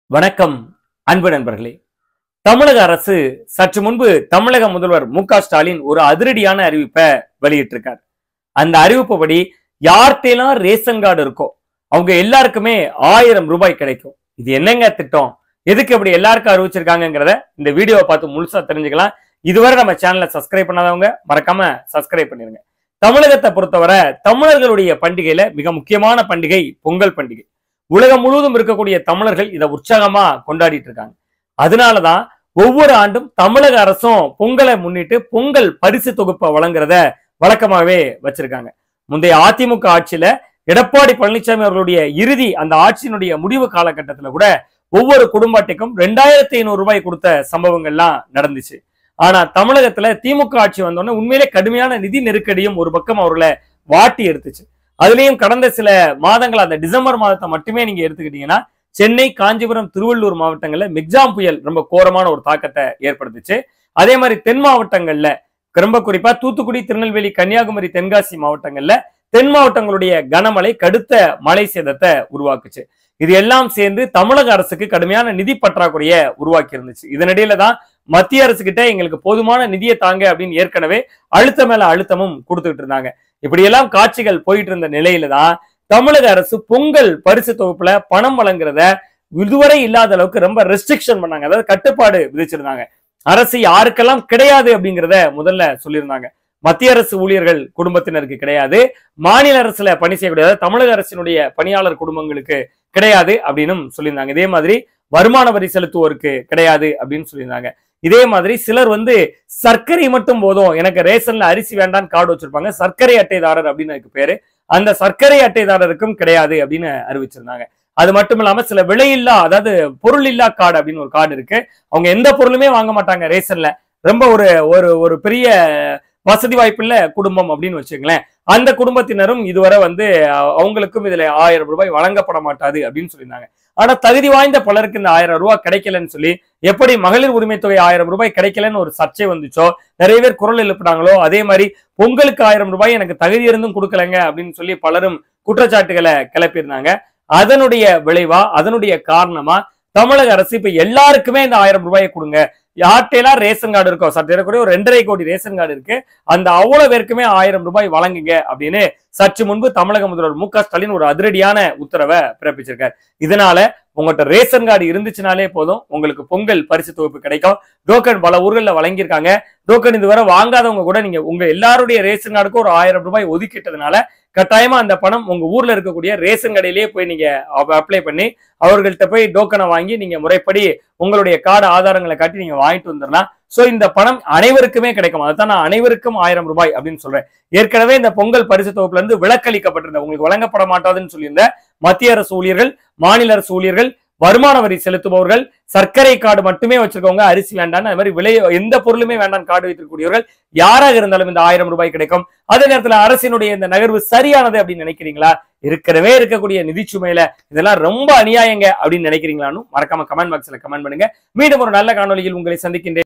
வணக்கம் அன்பு நண்பர்களே. தமிழக அரசு சற்று முன்பு தமிழக முதல்வர் மு.க. ஸ்டாலின் ஒரு அதிரடியான அறிவிப்பை வெளியிட்டிருக்கார். அந்த அறிவிப்புப்படி யார்கிட்டலாம் ரேஷன் கார்டு இருக்கோ அவங்க எல்லாருக்குமே 1000 ரூபாய் கிடைக்கும். இது என்னங்க திட்டம், எதுக்கு அப்படி எல்லாருக்கும் அறிவிச்சிருக்காங்கிறத இந்த வீடியோவை பார்த்து முழுசா தெரிஞ்சுக்கலாம். இதுவரை நம்ம சேனலை சப்ஸ்கிரைப் பண்ணாதவங்க மறக்காம சப்ஸ்கிரைப் பண்ணிருங்க. தமிழகத்தை பொறுத்தவரை தமிழர்களுடைய பண்டிகையில மிக முக்கியமான பண்டிகை பொங்கல் பண்டிகை. உலகம் முழுவதும் இருக்கக்கூடிய தமிழர்கள் இதை உற்சாகமா கொண்டாடிட்டு இருக்காங்க. அதனாலதான் ஒவ்வொரு ஆண்டும் தமிழக அரசும் பொங்கலை முன்னிட்டு பொங்கல் பரிசு தொகுப்பை வழங்குறத வழக்கமாகவே வச்சிருக்காங்க. முந்தைய அதிமுக ஆட்சியில எடப்பாடி பழனிசாமி அவர்களுடைய இறுதி அந்த ஆட்சியினுடைய முடிவு காலகட்டத்தில் கூட ஒவ்வொரு குடும்ப அட்டைக்கும் 2500 ரூபாய் கொடுத்த சம்பவங்கள்லாம் நடந்துச்சு. ஆனா தமிழகத்துல திமுக ஆட்சி வந்தோடனே உண்மையிலே கடுமையான நிதி நெருக்கடியும் ஒரு பக்கம் அவர்களை வாட்டி எடுத்துச்சு. அதுலயும் கடந்த சில மாதங்கள் அந்த டிசம்பர் மாதத்தை மட்டுமே நீங்க எடுத்துக்கிட்டீங்கன்னா சென்னை, காஞ்சிபுரம், திருவள்ளூர் மாவட்டங்கள்ல மிக்ஜாம் புயல் ரொம்ப கோரமான ஒரு தாக்கத்தை ஏற்படுத்துச்சு. அதே மாதிரி தென் மாவட்டங்கள்ல ரொம்ப குறிப்பா தூத்துக்குடி, திருநெல்வேலி, கன்னியாகுமரி, தென்காசி மாவட்டங்கள்ல தென் மாவட்டங்களுடைய கனமழை கடுத்த மழை சேதத்தை உருவாக்குச்சு. இது எல்லாம் சேர்ந்து தமிழக அரசுக்கு கடுமையான நிதி பற்றாக்குறைய உருவாக்கி இருந்துச்சு. இதனிடையில தான் மத்திய அரசு கிட்ட எங்களுக்கு போதுமான நிதியை தாங்க அப்படின்னு ஏற்கனவே அழுத்த மேல அழுத்தமும் கொடுத்துட்டு இருந்தாங்க. இப்படியெல்லாம் காட்சிகள் போயிட்டு இருந்த நிலையில தான் தமிழக அரசு பொங்கல் பரிசு தொகுப்புல பணம் வழங்குறத இதுவரை இல்லாத அளவுக்கு ரொம்ப ரெஸ்ட்ரிக்ஷன் பண்ணாங்க. அதாவது கட்டுப்பாடு விதிச்சிருந்தாங்க. அரசு யாருக்கெல்லாம் கிடையாது அப்படிங்கிறத முதல்ல சொல்லியிருந்தாங்க. மத்திய அரசு ஊழியர்கள் குடும்பத்தினருக்கு கிடையாது, மாநில அரசுல பணி செய்யக்கூடிய தமிழக அரசினுடைய பணியாளர் குடும்பங்களுக்கு கிடையாது அப்படின்னு சொல்லியிருந்தாங்க. இதே மாதிரி வருமான வரி செலுத்துவோருக்கு கிடையாது அப்படின்னு சொல்லியிருந்தாங்க. இதே மாதிரி சிலர் சர்க்கரை மட்டும் போதும், எனக்கு ரேஷன்ல அரிசி வேண்டான்னு கார்டு வச்சிருப்பாங்க, சர்க்கரை அட்டைதாரர் அப்படின்னு அதுக்கு பேரு, அந்த சர்க்கரை அட்டைதாரருக்கும் கிடையாது அப்படின்னு அறிவிச்சிருந்தாங்க. அது மட்டும் இல்லாம சில விலையில்லா, அதாவது பொருள் இல்லா கார்டு அப்படின்னு ஒரு கார்டு இருக்கு. அவங்க எந்த பொருளுமே வாங்க மாட்டாங்க ரேஷன்ல, ரொம்ப ஒரு ஒரு பெரிய வசதி வாய்ப்புள்ள குடும்பம் அப்படின்னு வச்சுங்களேன். அந்த குடும்பத்தினரும் இதுவரை அவங்களுக்கும் இதுல 1000 ரூபாய் வழங்கப்பட மாட்டாது அப்படின்னு சொல்லியிருந்தாங்க. ஆனா தகுதி வாய்ந்த பலருக்கு இந்த 1000 ரூபாய் கிடைக்கலன்னு சொல்லி, எப்படி மகளிர் உரிமை தொகை 1000 ரூபாய் கிடைக்கலன்னு ஒரு சர்ச்சை வந்துச்சோ, நிறைய பேர் குரல் எழுப்பினாங்களோ, அதே மாதிரி பொங்கலுக்கு 1000 ரூபாய் எனக்கு தகுதி இருந்தும் கொடுக்கலங்க அப்படின்னு சொல்லி பலரும் குற்றச்சாட்டுகளை கிளப்பியிருந்தாங்க. அதனுடைய விளைவா, அதனுடைய காரணமா தமிழக அரசு இப்ப எல்லாருக்குமே இந்த 1000 ரூபாயை கொடுங்க, யார்கிட்டலாம் ரேஷன் கார்டு இருக்கோ, சற்றேறக்குறைய ஒரு 2.5 கோடி ரேஷன் கார்டு இருக்கு, அந்த அவ்வளவு பேருக்குமே 1000 ரூபாய் வழங்குங்க அப்படின்னு சற்று முன்பு தமிழக முதல்வர் மு.க. ஸ்டாலின் ஒரு அதிரடியான உத்தரவை பிறப்பிச்சிருக்காரு. இதனால உங்கள்கிட்ட ரேஷன் கார்டு இருந்துச்சுனாலே போதும், உங்களுக்கு பொங்கல் பரிசு தொகுப்பு கிடைக்கும். டோக்கன் பல ஊர்களில் வழங்கியிருக்காங்க. டோக்கன் இதுவரை வாங்காதவங்க கூட நீங்க உங்க எல்லாருடைய ரேஷன் கார்டுக்கும் ஒரு 1000 ரூபாய் ஒதுக்கிட்டதுனால கட்டாயமா அந்த பணம் உங்க ஊர்ல இருக்கக்கூடிய ரேஷன் கடையிலேயே போய் நீங்க அப்ளை பண்ணி அவர்கள்ட்ட போய் டோக்கனை வாங்கி நீங்க முறைப்படி உங்களுடைய கார்டு ஆதாரங்களை காட்டி நீங்க வாங்கிட்டு வந்துடலாம். சோ இந்த பணம் அனைவருக்குமே கிடைக்கும். அதுதான் நான் அனைவருக்கும் 1000 ரூபாய் அப்படின்னு சொல்றேன். ஏற்கனவே இந்த பொங்கல் பரிசு தொகுப்புல இருந்து விலக்களிக்கப்பட்டிருந்த, உங்களுக்கு வழங்கப்பட மாட்டாதுன்னு சொல்லியிருந்த மத்திய அரசு ஊழியர்கள், மாநில அரசு ஊழியர்கள், வருமான வரி செலுத்துபவர்கள், சர்க்கரை கார்டு மட்டுமே வச்சிருக்கவங்க, அரிசி வேண்டான்னு, அது மாதிரி விலை எந்த பொருளுமே வேண்டாம் கார்டு வைத்திருக்கக்கூடியவர்கள் யாராக இருந்தாலும் இந்த 1000 ரூபாய் கிடைக்கும். அதே நேரத்தில் அரசினுடைய இந்த நகர்வு சரியானது அப்படின்னு நினைக்கிறீங்களா? இருக்கவே இருக்கக்கூடிய நிதி சுமையில இதெல்லாம் ரொம்ப அநியாயங்க அப்படின்னு நினைக்கிறீங்களான்னு மறக்காம கமெண்ட் பாக்ஸ்ல கமெண்ட் பண்ணுங்க. மீண்டும் ஒரு நல்ல காணொலியில் உங்களை சந்திக்கின்றேன்.